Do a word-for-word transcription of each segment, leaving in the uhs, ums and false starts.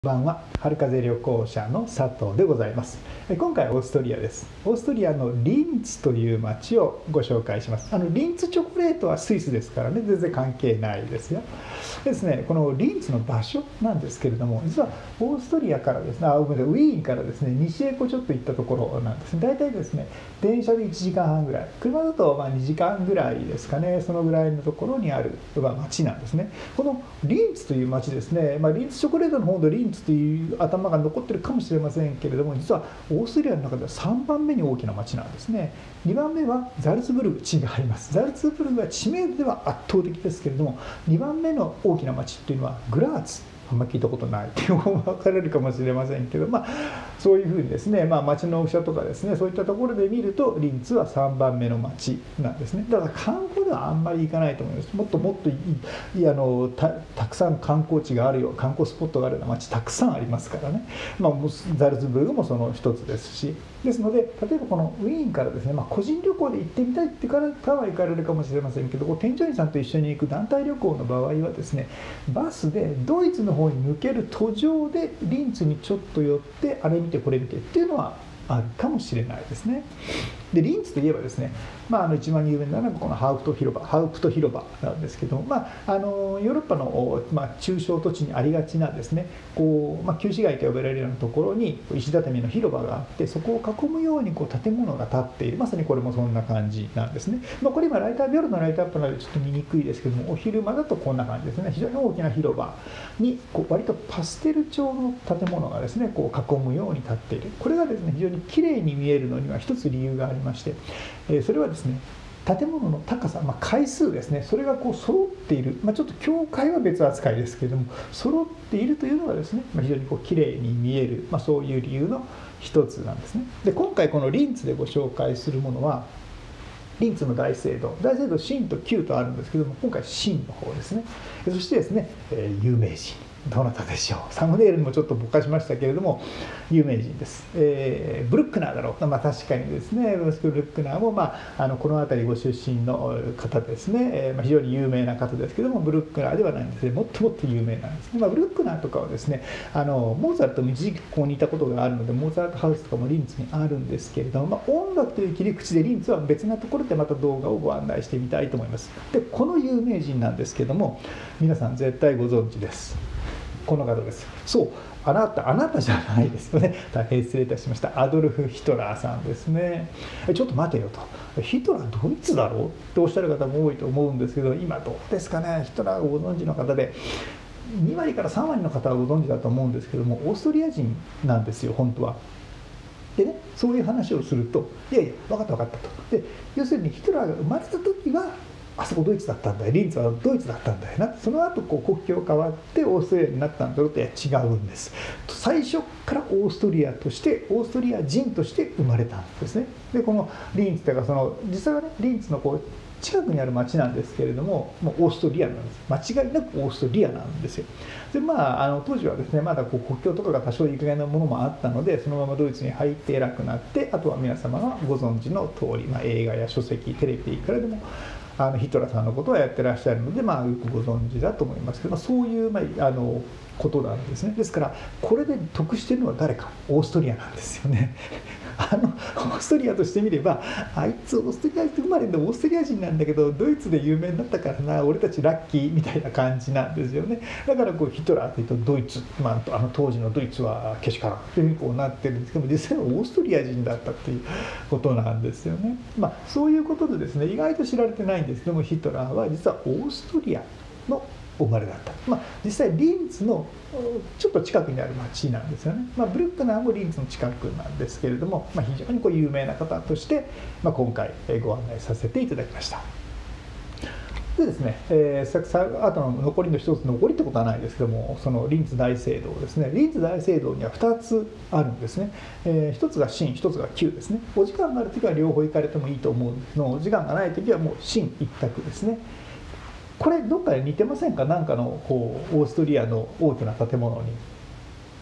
こんばんは、春風旅行者の佐藤でございます。今回はオーストリアです。オーストリアのリンツという町をご紹介します。あのリンツチョコレートはスイスですからね、全然関係ないですよ。ですね、このリンツの場所なんですけれども、実はオーストリアからですね、あ、ごめんなさい、ウィーンからですね、西へこうちょっと行ったところなんですね。大体ですね、電車でいちじかんはんぐらい、車だとまあにじかんぐらいですかね、そのぐらいのところにある、まあ、町なんですね。このリンツという町ですね、まあ、リンツチョコレートの方のリンツという頭が残ってるかもしれませんけれども、実はオーストリアの中ではさんばんめに大きな町なんですね。にばんめはザルツブルグ、地があります。ザルツブルグは知名度では圧倒的ですけれども、にばんめの大きな町っていうのはグラーツ、あんまり聞いたことないっていう方も分かれるかもしれませんけど、まあ、そういうふうにですね、まあ、町の大きさとかですね、そういったところで見るとリンツはさんばんめの町なんですね。だから観光ではあんまり行かないと思います。もっともっといいあの た, たくさん観光地があるよ、観光スポットがあるような町たくさんありますからね、まあ、ザルツブルグもその一つですし、ですので例えばこのウィーンからですね、まあ、個人旅行で行ってみたいって方は行かれるかもしれませんけど、添乗員さんと一緒に行く団体旅行の場合はですね、バスでドイツの方に抜ける途上でリンツにちょっと寄って、あれ見てこれ見てっていうのはあるかもしれないですね。でリンツといえばですね、まあ、あの一番有名なのがこのハウプト広場ハウプト広場なんですけども、まあ、あのヨーロッパの、まあ、中小土地にありがちなですね、こう、まあ、旧市街と呼ばれるようなところに石畳の広場があって、そこを囲むようにこう建物が建っている、まさにこれもそんな感じなんですね。まあ、これ今ライトアップ夜のライトアップなのでちょっと見にくいですけども、お昼間だとこんな感じですね。非常に大きな広場にこう割とパステル調の建物がですね、こう囲むように建っている。これがですね、非常に綺麗に見えるのには一つ理由がありまして、それはですね、建物の高さ、まあ、階数ですね、それがこう揃っている、まあ、ちょっと教会は別扱いですけれども、揃っているというのがですね、まあ、非常にこう綺麗に見える、まあ、そういう理由の一つなんですね。で今回このリンツでご紹介するものは、リンツの大聖堂、大聖堂真と旧とあるんですけども、今回真の方ですね。そしてですね、えー、有名人、どなたでしょう。サムネイルにもちょっとぼかしましたけれども、有名人です。えー、ブルックナーだろう。まあ、確かにですね、ブルックナーも、まあ、あのこの辺りご出身の方ですね、えーまあ、非常に有名な方ですけども、ブルックナーではないんですね、もっともっと有名なんですね。まあ、ブルックナーとかはですね、あのモーツァルトも一時期ここにいたことがあるので、モーツァルトハウスとかもリンツにあるんですけれども、まあ、音楽という切り口でリンツは別なところでまた動画をご案内してみたいと思います。で、この有名人なんですけども、皆さん絶対ご存知です。この方です。そう、あなた、あなたじゃないですよね。大変失礼いたしました。アドルフ・ヒトラーさんですね。ちょっと待てよと。ヒトラードイツだろうっておっしゃる方も多いと思うんですけど、今どうですかね。ヒトラーをご存知の方で、にわりからさんわりの方はご存知だと思うんですけども、オーストリア人なんですよ、本当は。でね、そういう話をすると、いやいや、分かった分かったと。で、要するにヒトラーが生まれた時は、あそこドイツだったんだよ、リンツはドイツだったんだよな、その後こう国境変わってオーストリアになったんだろうと。いや違うんです。最初からオーストリアとしてオーストリア人として生まれたんですね。でこのリンツというか、その実際はね、リンツのこう近くにある町なんですけれども、もうオーストリアなんです。間違いなくオーストリアなんですよ。でまあ、あの当時はですね、まだこう国境とかが多少いい加減なものもあったので、そのままドイツに入って偉くなって、あとは皆様がご存知の通り、まあ、映画や書籍、テレビでいくらでもあのヒトラーさんのことはやってらっしゃるので、まあ、よくご存知だと思いますけど、まあ、そういう、まあ、あのことなんですね。ですからこれで得しているのは誰か、オーストリアなんですよね。あのオーストリアとしてみれば、あいつオーストリア生まれのオーストリア人なんだけどドイツで有名になったからな、俺たちラッキーみたいな感じなんですよね。だからこうヒトラーというとドイツ、まあ、あの当時のドイツはけしからんというふうにこうなってるんですけども、実際はオーストリア人だったということなんですよね。まあ、そういうことでですね、意外と知られてないんですけども、ヒトラーは実はオーストリアの生まれだった。まあ、実際リンツのちょっと近くにある町なんですよね。まあ、ブルックナーもリンツの近くなんですけれども、まあ、非常にこう有名な方として、まあ、今回ご案内させていただきました。でですね、えー、あとの残りの一つ、残りってことはないですけども、そのリンツ大聖堂ですね。リンツ大聖堂にはふたつあるんですね。えー、ひとつが真、ひとつが旧ですね。お時間があるときは両方行かれてもいいと思うの、お時間がないときはもう真一択ですね。これどっかで似てませんか？なんかのこうオーストリアの大きな建物に。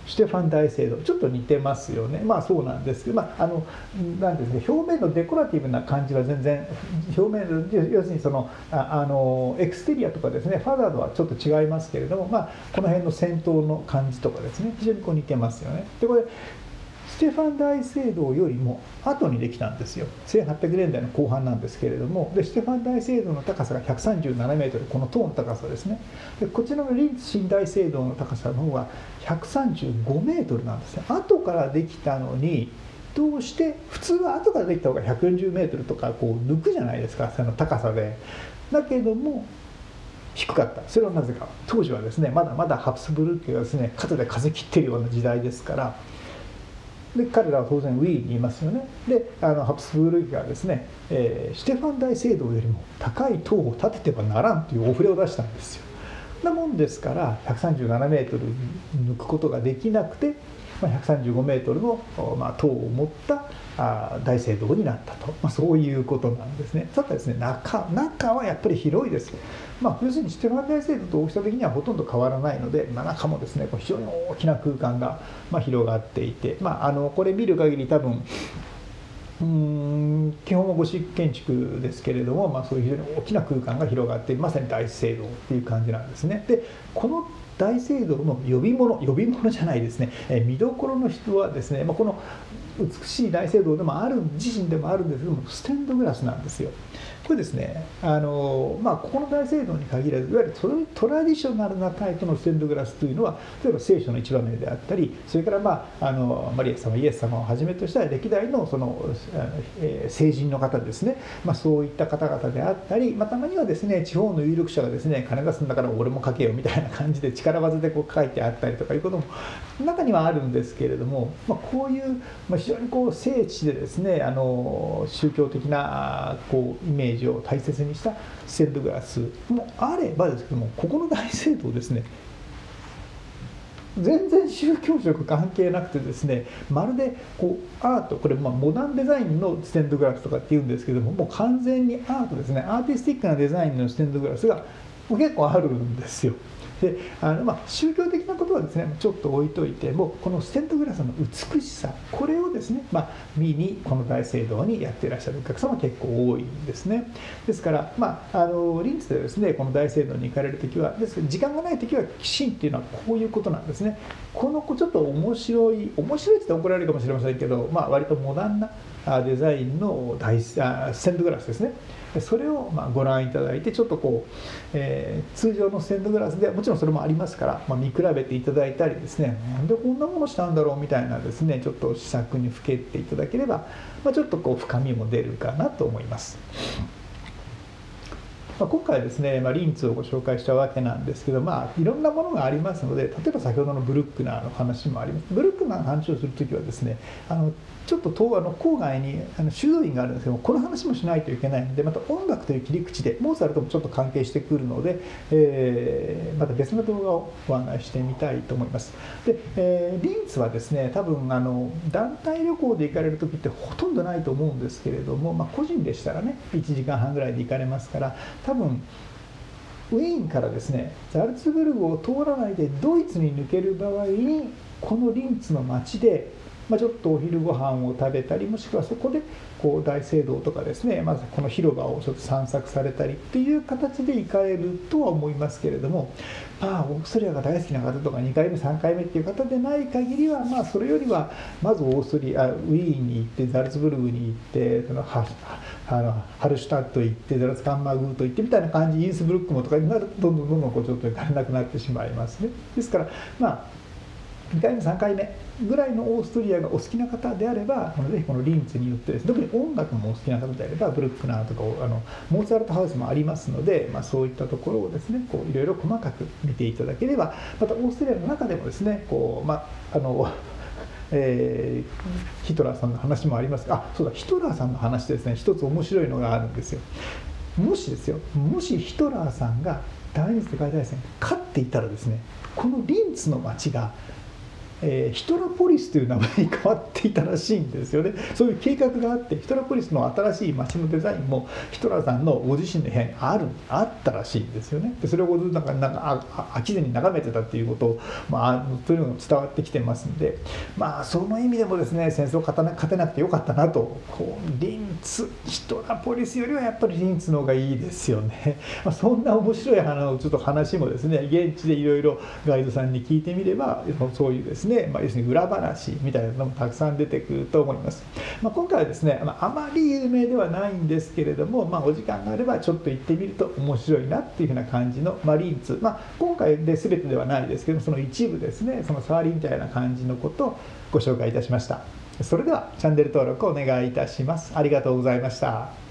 シュテファン大聖堂、ちょっと似てますよね。まあそうなんですけど、まああのなんですね、表面のデコラティブな感じは全然、表面要するにそのああのエクステリアとかですね、ファザードはちょっと違いますけれども、まあこの辺の先頭の感じとかですね、非常にこう似てますよね。でこれステファン大聖堂よりも後にできたんですよ。せんはっぴゃくねんだいの後半なんですけれども、でステファン大聖堂の高さがひゃくさんじゅうななメートル、この塔の高さですね。でこちらのリンツ新大聖堂の高さの方がひゃくさんじゅうごメートルなんですね。後からできたのに、どうして普通は後からできた方がひゃくよんじゅうメートルとかこう抜くじゃないですか、その高さで。だけども低かった。それはなぜか。当時はですね、まだまだハプスブルク家がですね、肩で風切ってるような時代ですから。で彼らは当然ウィーンにいますよね。であのハプスブルク家がですね、えー、シュテファン大聖堂よりも高い塔を建ててはならんというお触れを出したんですよ。なもんですからひゃくさんじゅうななメートル抜くことができなくて、まあ、ひゃくさんじゅうごメートルの、まあ、塔を持ったあ大聖堂になったと、まあ、そういうことなんですね。ただですね、中中はやっぱり広いです。まあ、要するにシュテファン大聖堂と大きさ的にはほとんど変わらないので、まあ、中もですね非常に大きな空間が、まあ、広がっていて、まあ、あのこれ見る限り多分うーん基本はゴシック建築ですけれども、まあ、そういう非常に大きな空間が広がっている、まさに大聖堂っていう感じなんですね。でこの大聖堂の呼び物呼び物じゃないですね、え見どころの人はですね、まあ、この美しい大聖堂でもある自身でもあるんですけども、ステンドグラスなんですよ。これですね、あのまあ、ここの大聖堂に限らず、いわゆるトラディショナルなタイプのステンドグラスというのは、例えば聖書の一場面であったり、それから、まあ、あのマリア様イエス様をはじめとした歴代のその、えー、聖人の方ですね、まあ、そういった方々であったり、まあ、たまにはですね地方の有力者がですね金出すんだから俺も書けよみたいな感じで力技でこう書いてあったりとかいうことも中にはあるんですけれども、まあ、こういう、まあ、非常にこう聖地でですね、あの宗教的なこうイメージを大切にしたステンドグラスもあればですけども、ここの大聖堂ですね、全然宗教色関係なくてですね、まるでこうアート、これまあモダンデザインのステンドグラスとかっていうんですけども、もう完全にアートですね、アーティスティックなデザインのステンドグラスが結構あるんですよ。であのまあ、宗教的なことはですねちょっと置いといても、このステンドグラスの美しさ、これをですね、まあ、見にこの大聖堂にやっていらっしゃるお客様結構多いんですね。ですから、まあ、あのリンツでですねこの大聖堂に行かれる時はですけど、時間がない時は寄進っていうのはこういうことなんですね。このちょっと面白い面白いって言って怒られるかもしれませんけど、まあ、割とモダンなデザインの大あステンドグラスですね。それをまあご覧いただいて、ちょっとこう、えー、通常のステンドグラスではもちろんそれもありますから、まあ、見比べていただいたりですね、なんでこんなものしたんだろうみたいなですねちょっと試作にふけっていただければ、まあ、ちょっとこう深みも出るかなと思います。まあ、今回はですね、まあ、リンツをご紹介したわけなんですけど、まあ、いろんなものがありますので、例えば先ほどのブルックナーの話もあります。ブルックナーの話をするときはですね、あのちょっと東あの郊外にあの修道院があるんですけども、この話もしないといけないので、また音楽という切り口でモーツァルトもちょっと関係してくるので、えー、また別の動画をご案内してみたいと思います。で、えー、リンツはですね、多分あの団体旅行で行かれる時ってほとんどないと思うんですけれども、まあ、個人でしたらねいちじかんはんぐらいで行かれますから、多分ウィーンからですねザルツブルクを通らないでドイツに抜ける場合に、このリンツの街でまあ、ちょっとお昼ご飯を食べたり、もしくはそこでこう大聖堂とかですね、まずこの広場をちょっと散策されたりっていう形で行かれるとは思いますけれども、まあオーストリアが大好きな方とかにかいめさんかいめっていう方でない限りは、まあそれよりはまずオーストリアウィーンに行ってザルツブルクに行ってそのハあのハルシュタット行ってザルツカンマグート行ってみたいな感じ、インスブルックもとかになるとどんどんどんどんこうちょっと行かれなくなってしまいますね。ですからまあにかいめさんかいめぐらいのオーストリアがお好きな方であれば、ぜひこのリンツによってですね、特に音楽もお好きな方であればブルックナーとかあのモーツァルトハウスもありますので、まあ、そういったところをですねこういろいろ細かく見ていただければ、またオーストリアの中でもですねこう、まああのえー、ヒトラーさんの話もありますが、あそうだヒトラーさんの話ですね、一つ面白いのがあるんですよ。もしですよもしヒトラーさんが第二次世界大戦勝っていたらですね、このリンツの町がえー、ヒトラポリスという名前に変わっていたらしいんですよね。そういう計画があって、ヒトラポリスの新しい街のデザインもヒトラーさんのご自身の部屋にあるあったらしいんですよね。でそれをなんかなんか飽きずに眺めてたっていうことを、まあ、というのが伝わってきてますんで、まあその意味でもですね、戦争を勝たな勝てなくてよかったなと。こうリンツ、ヒトラポリスよりはやっぱりリンツの方がいいですよね。まあ、そんな面白い話ちょっと話もですね、現地でいろいろガイドさんに聞いてみれば、そういうですね、まあ、要するに裏話みたいなのもたくさん出てくると思います。まあ、今回はですね、まあ、あまり有名ではないんですけれども、まあ、お時間があればちょっと行ってみると面白いなっていうふうな感じの、まあ、リンツ、まあ、今回で全てではないですけど、その一部ですね、その触りみたいな感じのことをご紹介いたしました。それではチャンネル登録をお願いいたします。ありがとうございました。